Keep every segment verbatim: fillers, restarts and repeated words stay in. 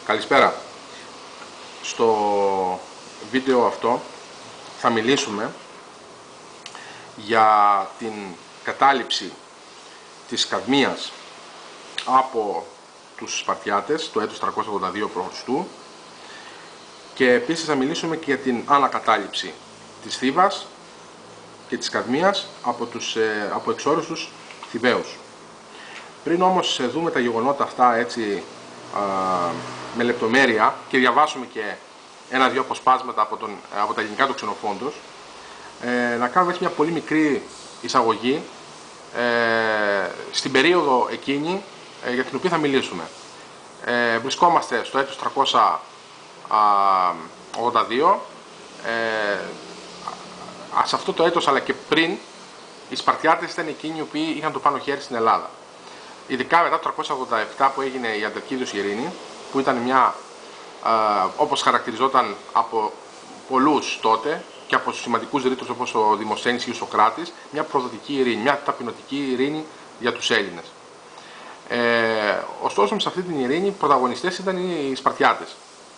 Καλησπέρα. Στο βίντεο αυτό θα μιλήσουμε για την κατάληψη της Καδμίας από τους Σπαρτιάτες το έτος τριακόσια ογδόντα δύο π.Χ. και επίσης θα μιλήσουμε και για την ανακατάληψη της Θήβας και της Καδμίας από, τους, από εξόριστους Θηβαίους. Πριν όμως δούμε τα γεγονότα αυτά έτσι α, με λεπτομέρεια και διαβάσουμε και ένα-δυο αποσπάσματα από, τον, από τα ελληνικά του Ξενοφόντος, ε, να κάνουμε έτσι μια πολύ μικρή εισαγωγή ε, στην περίοδο εκείνη ε, για την οποία θα μιλήσουμε. Ε, βρισκόμαστε στο έτος τριακόσια ογδόντα δύο. Ε, σε αυτό το έτος αλλά και πριν, οι Σπαρτιάτες ήταν εκείνοι οι οποίοι είχαν το πάνω χέρι στην Ελλάδα. Ειδικά μετά το τριακόσια ογδόντα επτά που έγινε η Ανταρκίδιος Ειρήνη, που ήταν μια, ε, όπως χαρακτηριζόταν από πολλούς τότε και από σημαντικούς ρήτρους όπως ο Δημοσθένης ή ο Σωκράτης, μια προδοτική ειρήνη, μια ταπεινωτική ειρήνη για τους Έλληνες. Ε, ωστόσο, σε αυτή την ειρήνη οι πρωταγωνιστές ήταν οι Σπαρτιάτες.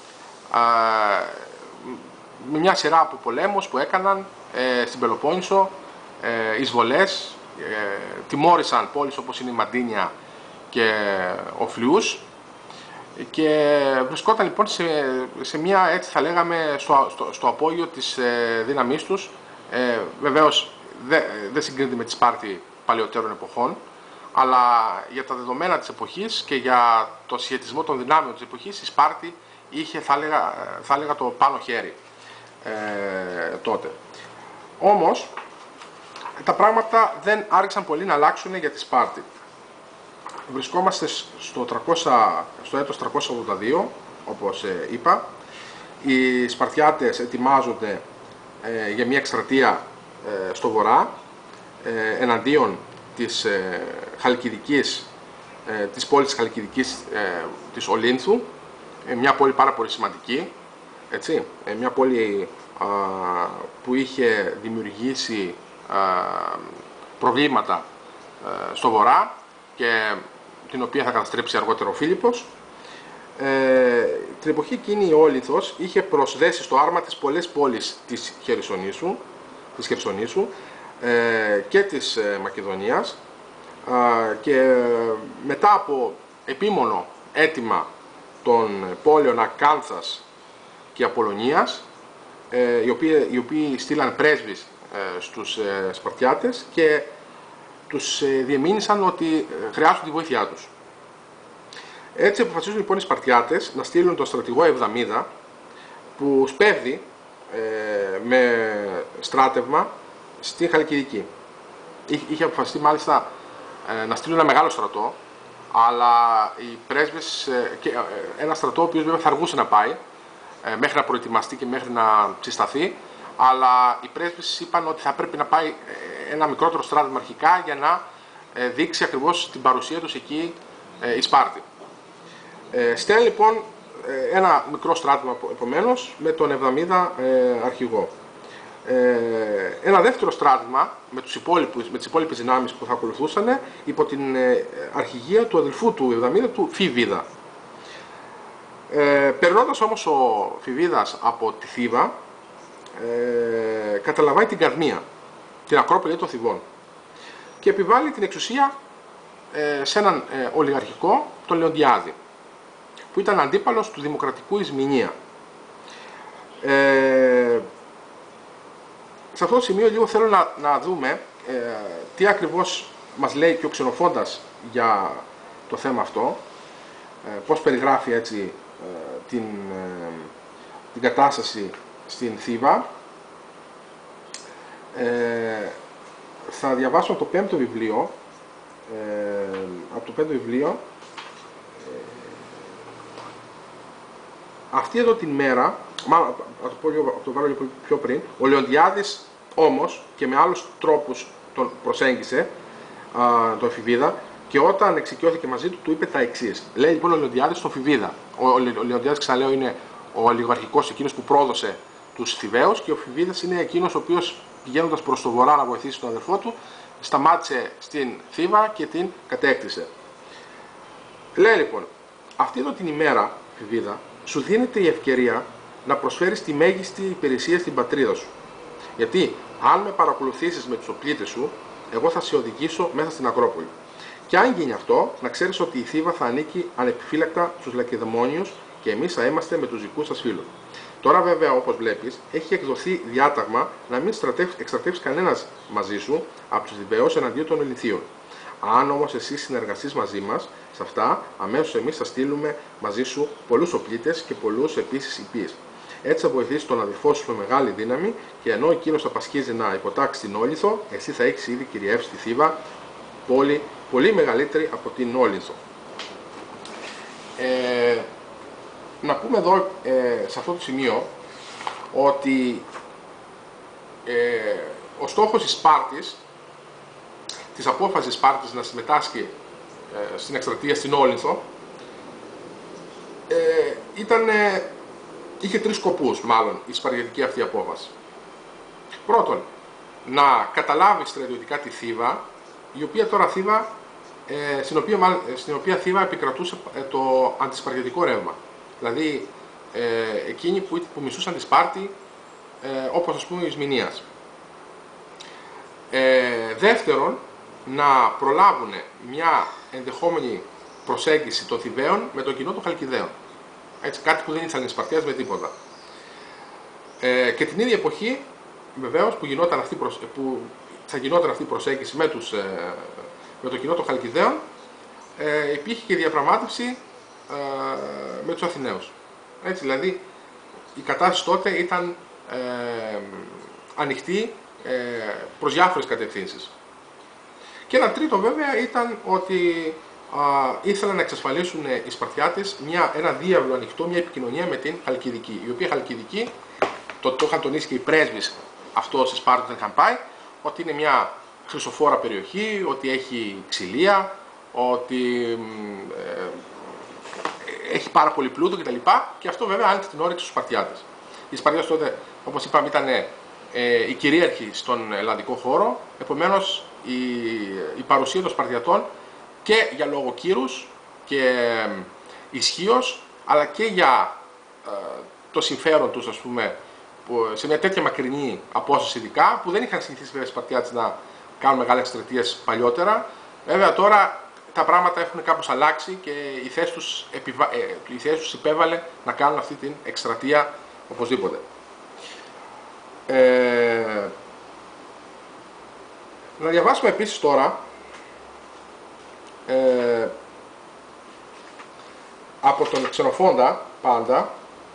Ε, με μια σειρά από πολέμους που έκαναν ε, στην Πελοπόννησο, ε, εισβολές, ε, τιμώρησαν πόλεις όπως είναι η Μαντίνια και ο Φλιούς και βρισκόταν λοιπόν σε, σε μια, έτσι θα λέγαμε, στο, στο, στο απόγειο της ε, δύναμής τους. Ε, βεβαίως δεν δε συγκρίνεται με τη Σπάρτη παλαιότερων εποχών, αλλά για τα δεδομένα της εποχής και για το σχετισμό των δυνάμεων της εποχής, η Σπάρτη είχε, θα έλεγα, θα έλεγα το πάνω χέρι ε, τότε. Όμως τα πράγματα δεν άρχισαν πολύ να αλλάξουν για τη Σπάρτη. Βρισκόμαστε στο, τριακόσια, στο έτος τριακόσια ογδόντα δύο, όπως ε, είπα. Οι Σπαρτιάτες ετοιμάζονται ε, για μια εκστρατεία ε, στο βορρά ε, εναντίον της, ε, Χαλκιδικής, ε, της πόλης της Χαλκιδικής ε, της Ολύνθου, ε, μια πόλη πάρα πολύ σημαντική, έτσι, ε, μια πόλη α, που είχε δημιουργήσει α, προβλήματα α, στο βορρά και την οποία θα καταστρέψει αργότερο ο Φίλιππος. Ε, την εποχή εκείνη η Όλυνθος είχε προσδέσει στο άρμα της πολλές πόλεις της Χερσονήσου, της Χερσονήσου ε, και της ε, Μακεδονίας ε, και μετά από επίμονο αίτημα των πόλεων Ακάνθας και Απολωνίας, ε, οι, οποίοι, οι οποίοι στείλαν πρέσβεις ε, στους ε, Σπαρτιάτες και τους ε, διεμήνυσαν ότι ε, χρειάζονται τη βοήθειά τους. Έτσι αποφασίζουν λοιπόν οι Σπαρτιάτες να στείλουν τον στρατηγό Εβδαμίδα, που σπέβδει ε, με στράτευμα στη Χαλκιδική. Είχε αποφασιστεί μάλιστα ε, να στείλουν ένα μεγάλο στρατό, αλλά οι πρέσβες, ε, και, ε, ένα στρατό ο οποίος βέβαια θα αργούσε να πάει ε, μέχρι να προετοιμαστεί και μέχρι να συσταθεί, αλλά οι πρέσβες είπαν ότι θα πρέπει να πάει ε, ένα μικρότερο στράτευμα αρχικά για να ε, δείξει ακριβώς την παρουσία τους εκεί ε, η Σπάρτη. Ε, στέλνει λοιπόν ε, ένα μικρό στράτευμα επομένως με τον Εβδαμίδα ε, αρχηγό. Ε, ένα δεύτερο στράτευμα με, τους υπόλοιπους, με τις υπόλοιπες δυνάμεις που θα ακολουθούσαν υπό την ε, αρχηγία του αδελφού του Εβδαμίδα, του Φιβίδα. Ε, περνώντας όμως ο Φιβίδας από τη Θήβα, ε, καταλαμβάνει την Καδμία, την Ακρόπολη των Θηβών, και επιβάλλει την εξουσία ε, σε έναν ε, ολιγαρχικό, τον Λεοντιάδη, που ήταν αντίπαλος του Δημοκρατικού Ισμηνία. Ε, σε αυτό το σημείο λίγο θέλω να, να δούμε ε, τι ακριβώς μας λέει και ο Ξενοφόντας για το θέμα αυτό, ε, πώς περιγράφει έτσι ε, την, ε, την κατάσταση στην Θήβα. Ε, θα διαβάσω από το πέμπτο βιβλίο, ε, από το πέμπτο βιβλίο, αυτή εδώ την μέρα, μάλλον να το, πω λίγο, το βάλω λίγο πιο πριν, ο Λεοντιάδης όμως και με άλλους τρόπους τον προσέγγισε, α, τον Φιβίδα, και όταν εξοικειώθηκε μαζί του, του είπε τα εξής. Λέει λοιπόν ο Λεοντιάδης στον Φιβίδα. Ο, ο, ο Λεοντιάδης, ξαναλέω, είναι ο ολιγαρχικός εκείνος που πρόδωσε τους Θηβαίους, και ο Φιβίδας είναι εκείνος ο οποίος, πηγαίνοντας προς το βορρά να βοηθήσει τον αδερφό του, σταμάτησε στην Θήβα και την κατέκτησε. Λέει λοιπόν, αυτή εδώ την ημέρα εφηβίδα, σου δίνεται η ευκαιρία να προσφέρεις τη μέγιστη υπηρεσία στην πατρίδα σου. Γιατί αν με παρακολουθήσεις με τους οπλίτες σου, εγώ θα σε οδηγήσω μέσα στην Ακρόπολη. Και αν γίνει αυτό, να ξέρεις ότι η Θήβα θα ανήκει ανεπιφύλακτα στους Λακεδαιμόνιους και εμείς θα είμαστε με τους δικούς σας φίλους. Τώρα, βέβαια, όπως βλέπεις, έχει εκδοθεί διάταγμα να μην εκστρατεύσει κανένας μαζί σου από τους Διβαίους εναντίον των Ηλιθίων. Αν όμως εσύ συνεργαστείς μαζί μας σε αυτά, αμέσως εμείς θα στείλουμε μαζί σου πολλούς οπλίτες και πολλούς επίσης υπείς. Έτσι θα βοηθήσει τον αδελφό σου με μεγάλη δύναμη και ενώ εκείνος απασχίζει να υποτάξει την Όλυνθο, εσύ θα έχεις ήδη κυριεύσει τη Θήβα, πόλη πολύ μεγαλύτερη από την Όλυνθο. Ε, να πούμε εδώ, ε, σε αυτό το σημείο, ότι ε, ο στόχος της Σπάρτης, της απόφασης της Σπάρτης να συμμετάσχει ε, στην εκστρατεία στην Όλυνθο, ε, ήταν, ε, είχε τρεις σκοπούς, μάλλον, η σπαριωτική αυτή απόφαση. Πρώτον, να καταλάβει στρατιωτικά τη Θήβα, η οποία τώρα Θήβα, ε, στην, οποία, στην οποία Θήβα επικρατούσε ε, το αντισπαριωτικό ρεύμα. Δηλαδή, ε, εκείνοι που, που μισούσαν τη Σπάρτη, ε, όπως ας πούμε η Ισμηνίας. Ε, δεύτερον, να προλάβουν μια ενδεχόμενη προσέγγιση των Θηβαίων με τον κοινό των Χαλκιδαίων. Έτσι, κάτι που δεν ήθελαν οι Σπαρτιάς με τίποτα. Ε, και την ίδια εποχή, βεβαίως, που, γινόταν αυτή, που θα γινόταν αυτή η προσέγγιση με, τους, ε, με τον κοινό των Χαλκιδαίων, ε, υπήρχε και διαπραγμάτευση ε, με τους Αθηναίους. Έτσι, δηλαδή, η κατάσταση τότε ήταν ε, ανοιχτή ε, προς διάφορες κατευθύνσεις. Και ένα τρίτο βέβαια ήταν ότι α, ήθελαν να εξασφαλίσουν οι Σπαρτιάτες μια, ένα διάβλο ανοιχτό, μια επικοινωνία με την Χαλκιδική. Η οποία Χαλκιδική, το, το είχαν τονίσει και οι πρέσβεις αυτό στη Σπάρτη δεν είχαν πάει, ότι είναι μια χρυσοφόρα περιοχή, ότι έχει ξυλία, ότι ε, έχει πάρα πολύ πλούτο κτλ. Και αυτό βέβαια άνοιξε την όρεξη στους Σπαρτιάτες. Οι Σπαρτιάτες τότε, όπως είπαμε, ήταν ε, οι κυρίαρχοι στον ελλαδικό χώρο, επομένως η, η παρουσία των Σπαρτιατών και για λόγω κύρους και ε, ισχύος, αλλά και για ε, το συμφέρον τους, ας πούμε, που, σε μια τέτοια μακρινή απόσταση ειδικά, που δεν είχαν συνηθίσει βέβαια οι Σπαρτιάτες να κάνουν μεγάλες εκστρατείες παλιότερα. Βέβαια τώρα τα πράγματα έχουν κάπως αλλάξει και η θέση τους, επιβα... ε, η θέση τους υπέβαλε να κάνουν αυτή την εκστρατεία οπωσδήποτε. Ε, να διαβάσουμε επίσης τώρα ε, από τον Ξενοφόντα πάντα,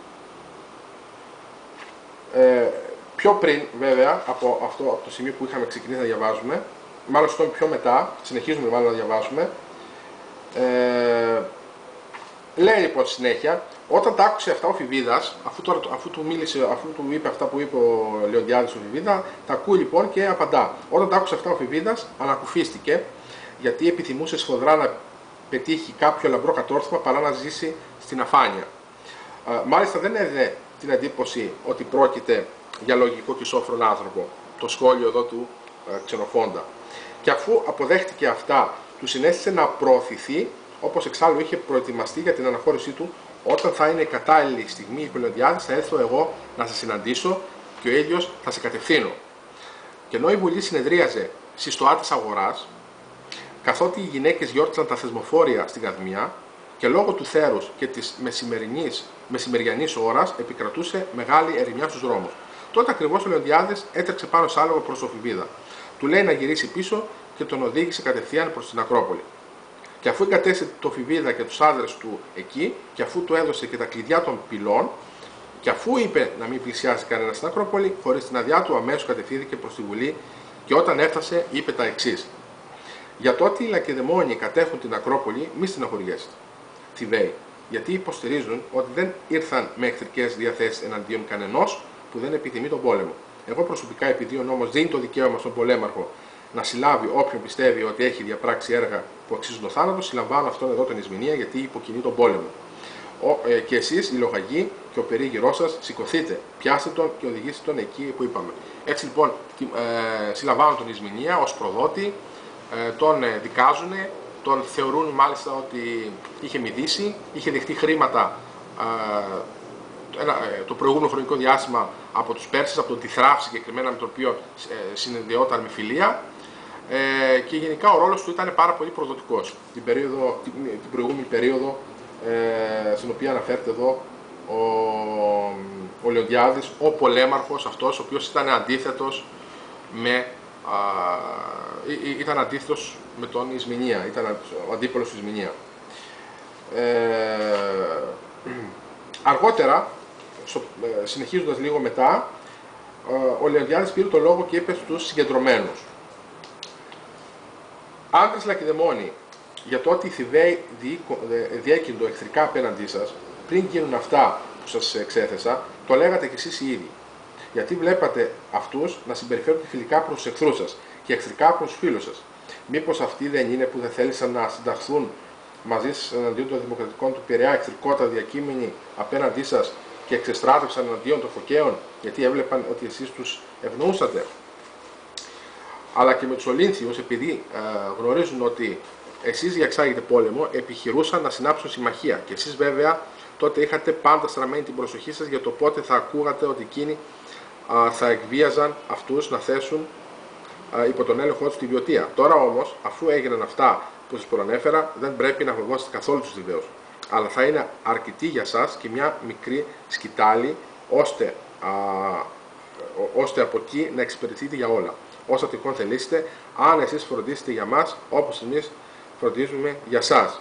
ε, πιο πριν βέβαια από, αυτό, από το σημείο που είχαμε ξεκινήσει να διαβάζουμε, μάλλον στο πιο μετά, συνεχίζουμε μάλλον να διαβάσουμε, ε, λέει λοιπόν συνέχεια, όταν τα άκουσε αυτά ο Φιβίδας, αφού, τώρα, αφού, του μίλησε, αφού του είπε αυτά που είπε ο Λεοντιάδης ο Φιβίδα, τα ακούει λοιπόν και απαντά. Όταν τα άκουσε αυτά ο Φιβίδας, ανακουφίστηκε, γιατί επιθυμούσε σφοδρά να πετύχει κάποιο λαμπρό κατόρθωμα παρά να ζήσει στην αφάνεια. Ε, μάλιστα δεν έδινε την εντύπωση ότι πρόκειται για λογικό και σόφρον άνθρωπο, το σχόλιο εδώ του ε, Ξενοφόντα. Και αφού αποδέχτηκε αυτά, του συνέστησε να προωθηθεί, όπως εξάλλου είχε προετοιμαστεί για την αναχώρησή του, όταν θα είναι η κατάλληλη στιγμή, είπε ο Λεοντιάδης, θα έρθω εγώ να σε συναντήσω και ο ίδιος θα σε κατευθύνω. Και ενώ η Βουλή συνεδρίαζε στη στοά της αγοράς, καθότι οι γυναίκες γιόρτισαν τα θεσμοφόρια στην Καδμία και λόγω του θέρους και της μεσημεριανής ώρας επικρατούσε μεγάλη ερημιά στους δρόμους. Τότε ακριβώς ο Λεοντιάδης έτρεξε πάνω σ' άλογο προς το Φιβίδα. Του λέει να γυρίσει πίσω και τον οδήγησε κατευθείαν προς την Ακρόπολη. Και αφού εγκατέστησε το Φιβίδα και τους άντρες του εκεί, και αφού του έδωσε και τα κλειδιά των πυλών, και αφού είπε να μην πλησιάσει κανένα στην Ακρόπολη, χωρίς την αδειά του αμέσως κατευθύνθηκε προς τη Βουλή και όταν έφτασε είπε τα εξής. Για το ότι οι Λακεδαιμόνιοι κατέχουν την Ακρόπολη, μη στεναχωριέστε, Θηβαίοι, γιατί υποστηρίζουν ότι δεν ήρθαν με εχθρικές διαθέσεις εναντίον κανενός που δεν επιθυμεί τον πόλεμο. Εγώ προσωπικά, επειδή ο νόμος δίνει το δικαίωμα στον πολέμαρχο να συλλάβει όποιον πιστεύει ότι έχει διαπράξει έργα που αξίζουν το θάνατο, συλλαμβάνω αυτόν εδώ τον Ισμηνία γιατί υποκινεί τον πόλεμο. Ο, ε, και εσείς, οι λογαγοί και ο περίγυρός σας, σηκωθείτε, πιάστε τον και οδηγήστε τον εκεί που είπαμε. Έτσι λοιπόν, ε, συλλαμβάνουν τον Ισμηνία ως προδότη, ε, τον ε, δικάζουν, τον θεωρούν μάλιστα ότι είχε μηδήσει, είχε δεχτεί χρήματα το προηγούμενο χρονικό διάστημα από τους Πέρσες, από τον Τιθράφ συγκεκριμένα, με τον οποίο συνδεόταν με φιλία, και γενικά ο ρόλος του ήταν πάρα πολύ προδοτικός την, περίοδο, την, την προηγούμενη περίοδο στην οποία αναφέρεται εδώ ο, ο Λεοντιάδης, ο πολέμαρχος αυτός ο οποίος ήταν αντίθετος με, α, ήταν αντίθετος με τον Ισμηνία, ήταν ο αντίπολος του Ισμηνία. Ε, αργότερα, στο, ε, συνεχίζοντας λίγο μετά, ε, ο Λεοντιάδης πήρε το λόγο και είπε στους συγκεντρωμένους: άντρες Λακεδαιμόνοι, για το ότι οι Θηβαίοι διέκυντο εχθρικά απέναντί σας, πριν γίνουν αυτά που σας εξέθεσα, το λέγατε κι εσείς οι ίδιοι. Γιατί βλέπατε αυτούς να συμπεριφέρονται φιλικά προς τους εχθρούς σας και εχθρικά προς τους φίλους σας. Μήπως αυτοί δεν είναι που δεν θέλησαν να συνταχθούν μαζί σας εναντίον των δημοκρατικών του Πειραιά, εχθρικότατα διακείμενοι απέναντί σας και εξεστράτευσαν εναντίον των Φωκαίων, γιατί έβλεπαν ότι εσείς τους ευνοούσατε? Αλλά και με τους Ολύνθιους, επειδή ε, γνωρίζουν ότι εσείς διαξάγετε πόλεμο, επιχειρούσαν να συνάψουν συμμαχία. Και εσείς βέβαια τότε είχατε πάντα στραμμένη την προσοχή σας για το πότε θα ακούγατε ότι εκείνοι α, θα εκβίαζαν αυτούς να θέσουν α, υπό τον έλεγχό τους τη Βιωτία. Τώρα όμως, αφού έγιναν αυτά που σας προανέφερα, δεν πρέπει να φοβόσαστε καθόλου τους Θηβαίους. Αλλά θα είναι αρκετή για σας και μια μικρή σκητάλη, ώστε, α, ώστε από εκεί να εξυπηρετείτε για όλα. Όσα τυχόν θελήσετε, αν εσείς φροντίσετε για μας, όπως εμείς φροντίζουμε για σας.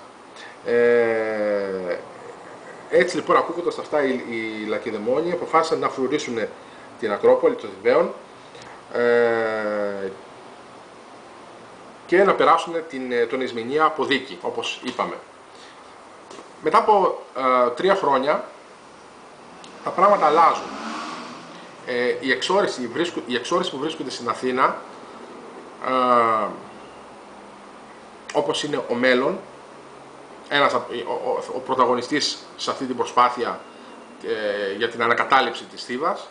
Ε, έτσι λοιπόν, ακούγοντας αυτά, οι, οι Λακεδαιμόνοι αποφάσισαν να φρουρήσουν την Ακρόπολη των Θηβαίων ε, και να περάσουν την, τον Ισμηνία από δίκη, όπως είπαμε. Μετά από ε, τρία χρόνια, τα πράγματα αλλάζουν. Ε, οι, εξόρυστοι, οι εξόρυστοι που βρίσκονται στην Αθήνα, ε, όπως είναι ο Μέλλον, ένας, ο, ο, ο πρωταγωνιστής σε αυτή την προσπάθεια ε, για την ανακατάληψη της Θήβας,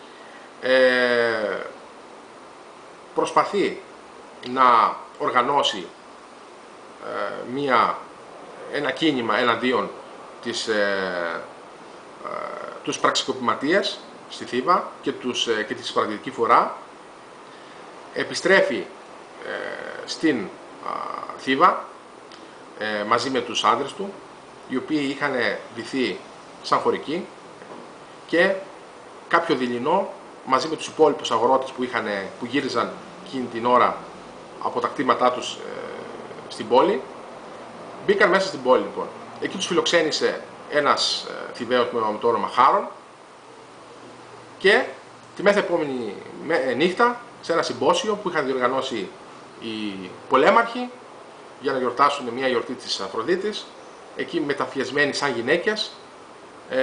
ε, προσπαθεί να οργανώσει ε, μια, ένα κίνημα εναντίον της, ε, ε, τους πραξικοπηματίες στη Θήβα και, τους, ε, και τη Σπαρτιδική φορά. Επιστρέφει ε, στην ε, Θήβα ε, μαζί με τους άντρες του, οι οποίοι είχαν ντυθεί σαν χωρικοί, και κάποιο δειλινό μαζί με τους υπόλοιπους αγρότες που, είχαν, που γύριζαν εκείνη την ώρα από τα κτήματά τους ε, στην πόλη, μπήκαν μέσα στην πόλη λοιπόν. Εκεί τους φιλοξένησε ένας ε, Θηβαίος με το όνομα Χάρον, και τη μέθε επόμενη νύχτα, σε ένα συμπόσιο που είχαν διοργανώσει οι πολέμαρχοι για να γιορτάσουν μια γιορτή της Αφροδίτης, εκεί μεταφιεσμένοι σαν γυναίκες, ε,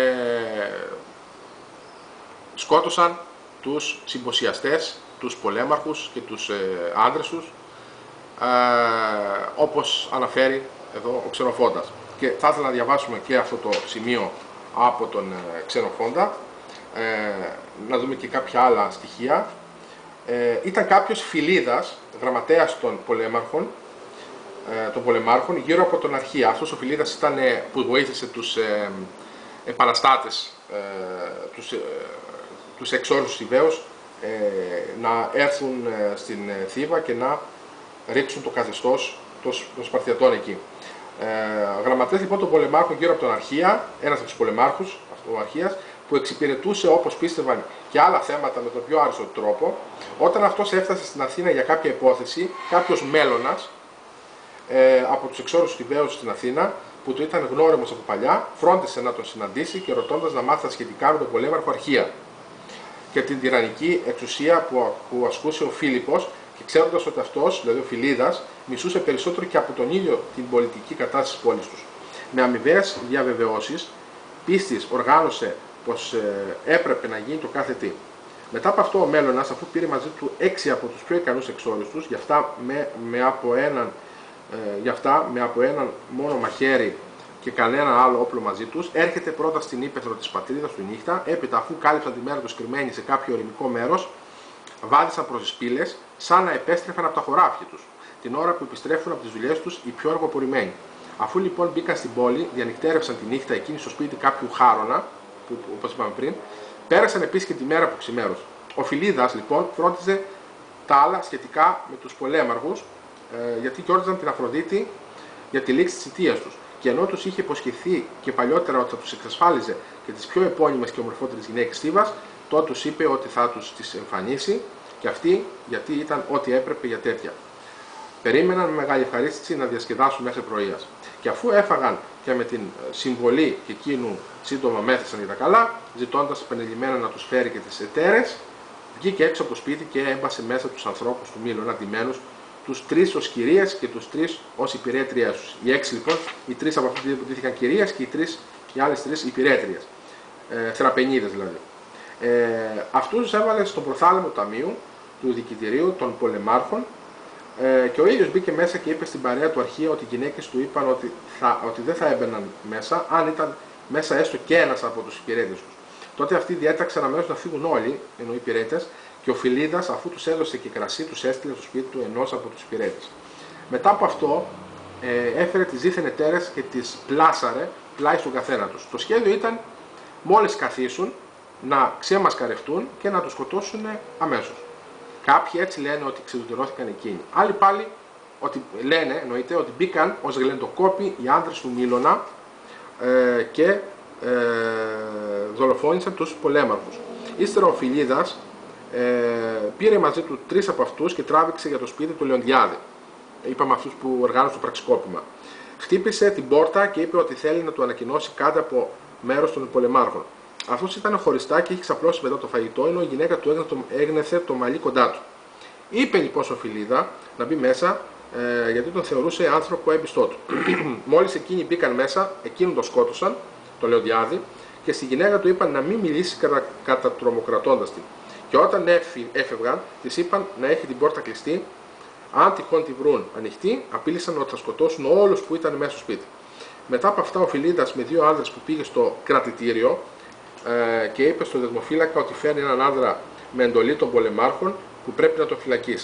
σκότωσαν τους συμποσιαστές, τους πολέμαρχους και τους ε, άντρες τους, ε, όπως αναφέρει εδώ ο Ξενοφόντας. Και θα ήθελα να διαβάσουμε και αυτό το σημείο από τον ε, Ξενοφόντα, ε, να δούμε και κάποια άλλα στοιχεία. Ε, ήταν κάποιος Φιλίδας, γραμματέας των πολέμαρχων, ε, των πολεμάρχων, γύρω από τον Αρχία. Αυτός ο Φιλίδας ήταν ε, που βοήθησε τους ε, επαναστάτες, ε, τους, ε, τους εξόρους Θηβαίους, ε, να έρθουν ε, στην ε, Θήβα και να ρίξουν το καθεστώς των Σπαρτιατών εκεί. Ε, γραμματέας λοιπόν των πολεμάρχων γύρω από τον Αρχία, ένας από τους πολεμάρχους, ο Αρχίας, που εξυπηρετούσε, όπως πίστευαν, και άλλα θέματα με τον πιο άριστο τρόπο. Όταν αυτός έφτασε στην Αθήνα για κάποια υπόθεση, κάποιος Μέλλονας ε, από τους εξόρους Θηβαίους στην Αθήνα, που του ήταν γνώριμος από παλιά, φρόντισε να τον συναντήσει και ρωτώντας να μάθει τα σχετικά με τον πολέμαρχο Αρχία και την τυραννική εξουσία που, που ασκούσε ο Φίλιππος, και ξέροντας ότι αυτός, δηλαδή ο Φιλίδας, μισούσε περισσότερο και από τον ίδιο την πολιτική κατάσταση της πόλης τους. Με αμοιβαίες διαβεβαιώσεις πίστης οργάνωσε πως ε, έπρεπε να γίνει το κάθε τι. Μετά από αυτό ο Μέλλονας, αφού πήρε μαζί του έξι από τους πιο ικανούς εξόριστους, γι' αυτά με, με, από έναν, ε, γι' αυτά με από έναν μόνο μαχαίρι και κανένα άλλο όπλο μαζί τους, έρχεται πρώτα στην ύπαιθρο της πατρίδας του νύχτα, έπειτα αφού κάλυψαν τη μέρα τους κρυμμένοι σε κάποιο ορεινικό μέρος, βάδισαν προς τις πύλες, σαν να επέστρεφαν από τα χωράφια τους, την ώρα που επιστρέφουν από τις δουλειές τους οι πιο αργοπορημένοι. Αφού λοιπόν μπήκαν στην πόλη, διανυκτέρευσαν τη νύχτα εκείνη στο σπίτι κάποιου Χάρονα, που όπως είπαμε πριν, πέρασαν επίσης και τη μέρα που ξημέρωσε. Ο Φιλίδας λοιπόν φρόντιζε τα άλλα σχετικά με τους πολέμαρχους, ε, γιατί γιόρταζαν την Αφροδίτη για τη λήξη της θητείας τους. Και ενώ τους είχε υποσχεθεί και παλιότερα ότι θα τους εξασφάλιζε και τις πιο επώνυμες και ομορφότερες γυναίκες Θήβας, τότε τους είπε ότι θα τους τις εμφανίσει και αυτοί γιατί ήταν ό,τι έπρεπε για τέτοια. Περίμεναν με μεγάλη ευχαρίστηση να διασκεδάσουν μέχρι πρωίας. Και αφού έφαγαν και με την συμβολή και εκείνου σύντομα μέθησαν για τα καλά, ζητώντας επανειλημμένα να τους φέρει και τις εταίρες, βγήκε έξω από το σπίτι και έμπασε μέσα τους ανθρώπους του Μήλωνα ντυμένους, τους τρεις ως κυρίες και τους τρεις ως υπηρέτριές τους. Οι έξι λοιπόν, οι τρεις από αυτούς που ντύθηκαν κυρίες και οι, τρεις, οι άλλες τρεις υπηρέτριες. Ε, θεραπενίδες δηλαδή. Ε, αυτούς τους έβαλε στον προθάλαμο ταμείου του διοικητηρίου των πολεμάρχων ε, και ο ίδιος μπήκε μέσα και είπε στην παρέα του αρχεία ότι οι γυναίκες του είπαν ότι, θα, ότι δεν θα έμπαιναν μέσα αν ήταν μέσα έστω και ένας από τους υπηρέτες τους. Τότε αυτοί διέταξαν αμέσως να φύγουν όλοι, ενώ οι υπηρέτες, και ο Φιλίδας, αφού τους έδωσε και κρασί, τους έστειλε στο σπίτι του ενός από τους υπηρέτες. Μετά από αυτό, ε, έφερε τις δίθεν εταίρες και τις πλάσαρε πλάι στον καθένα τους. Το σχέδιο ήταν μόλις καθίσουν να ξεμασκαρευτούν και να τους σκοτώσουν αμέσως. Κάποιοι έτσι λένε ότι ξεδουτερώθηκαν εκείνοι. Άλλοι πάλι ότι, λένε, εννοείται, ότι μπήκαν ως γλεντοκόποι οι άντρες του Μήλωνα ε, και ε, δολοφόνησαν τους πολέμαρχους. Ύστερα ο Φιλίδας ε, πήρε μαζί του τρεις από αυτούς και τράβηξε για το σπίτι του Λεοντιάδη. Είπαμε αυτούς που οργάνωσαν το πραξικόπημα. Χτύπησε την πόρτα και είπε ότι θέλει να του ανακοινώσει κάτι από μέρος των πολεμάρχων. Αυτός ήταν χωριστά και είχε ξαπλώσει μετά το φαγητό, ενώ η γυναίκα του έγνεθε το μαλλί κοντά του. Είπε λοιπόν στον Φιλίδα να μπει μέσα, ε, γιατί τον θεωρούσε άνθρωπο έμπιστό του. Μόλις εκείνοι μπήκαν μέσα, εκείνον τον σκότωσαν, το Λεοντιάδη, και στη γυναίκα του είπαν να μην μιλήσει κατα, κατατρομοκρατώντας την. Και όταν έφευγαν, της είπαν να έχει την πόρτα κλειστή. Αν τυχόν τη βρουν ανοιχτή, απείλησαν ότι θα σκοτώσουν όλους που ήταν μέσα στο σπίτι. Μετά από αυτά, ο Φιλίδας με δύο άνδρες που πήγε στο κρατητήριο ε, και είπε στον δεσμοφύλακα ότι φέρνει έναν άνδρα με εντολή των πολεμάρχων που πρέπει να τον φυλακίσει.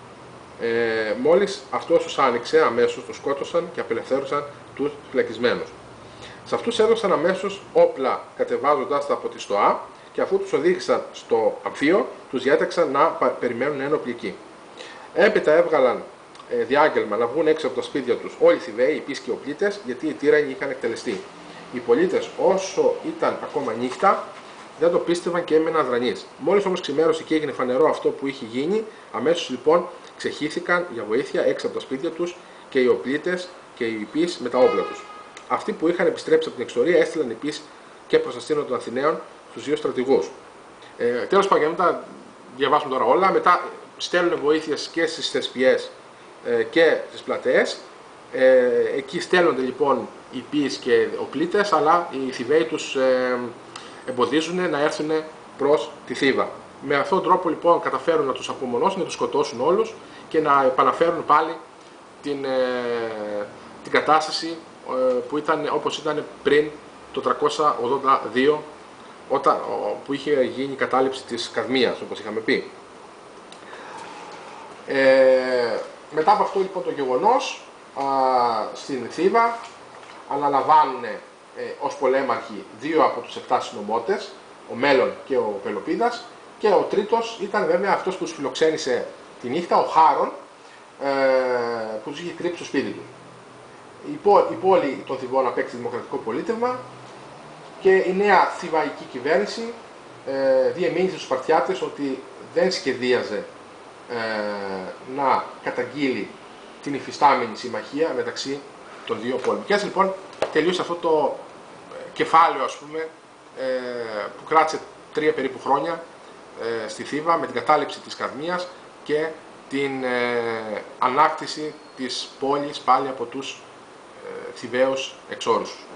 Ε, μόλις αυτός τους άνοιξε, αμέσως τους σκότωσαν και απελευθέρωσαν τους φυλακισμένους. Σε αυτούς έδωσαν αμέσως όπλα κατεβάζοντας τα από τη στοά και αφού τους οδήγησαν στο αμφίο, τους διέταξαν να περιμένουν ένοπλοι εκεί. Έπειτα έβγαλαν ε, διάγγελμα να βγουν έξω από τα σπίτια τους όλοι οι Θηβαίοι, οι επίσης και οι οπλίτες, γιατί οι τύρανοι είχαν εκτελεστεί. Οι πολίτες, όσο ήταν ακόμα νύχτα, δεν το πίστευαν και έμεναν αδρανείς. Μόλις όμως ξημέρωσε και έγινε φανερό αυτό που είχε γίνει, αμέσως λοιπόν ξεχύθηκαν για βοήθεια έξω από τα σπίτια τους και οι οπλίτες και οι υπείς με τα όπλα τους. Αυτοί που είχαν επιστρέψει από την εξορία έστειλαν επίσης και προς αστύνο των Αθηναίων στους δύο στρατηγούς. Ε, τέλος πάντων, για να τα διαβάσουμε τώρα όλα, μετά στέλνουν βοήθειες και στις θεσπιές ε, και στις πλατείες. Ε, εκεί στέλνονται λοιπόν οι ποιείς και οπλίτες, αλλά οι Θηβαίοι τους ε, εμποδίζουν να έρθουν προς τη Θήβα. Με αυτόν τον τρόπο λοιπόν καταφέρουν να τους απομονώσουν, να τους σκοτώσουν όλους και να επαναφέρουν πάλι την, ε, την κατάσταση ε, που ήταν όπως ήταν πριν το τριακόσια ογδόντα δύο, όταν, που είχε γίνει η κατάληψη της Καδμίας, όπως είχαμε πει. Ε, μετά από αυτό λοιπόν το γεγονός, α, στην Θήβα αναλαμβάνουν ε, ως πολέμαρχοι δύο από τους επτά συνωμότες, ο Μέλλον και ο Πελοπίδας, και ο τρίτος ήταν βέβαια αυτός που τους φιλοξένησε τη νύχτα, ο Χάρον, ε, που τους είχε κρύψει στο σπίτι του. Η, πό, η πόλη των Θηβών απέκτησε δημοκρατικό πολίτευμα και η νέα θηβαϊκή κυβέρνηση ε, διεμήνυσε στους Σπαρτιάτες ότι δεν σχεδίαζε ε, να καταγγείλει την υφιστάμενη συμμαχία μεταξύ των δύο πόλεων. Και έτσι λοιπόν τελείωσε αυτό το κεφάλαιο, ας πούμε, ε, που κράτησε τρία περίπου χρόνια ε, στη Θήβα με την κατάληψη της Καδμίας και την ε, ανάκτηση της πόλης πάλι από τους ε, Θηβαίους εξόρους.